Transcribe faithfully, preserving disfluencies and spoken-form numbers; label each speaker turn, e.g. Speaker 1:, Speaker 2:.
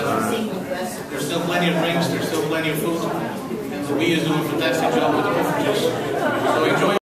Speaker 1: There's still plenty of drinks, there's still plenty of food. So we is doing a fantastic job with the beverages. So enjoy.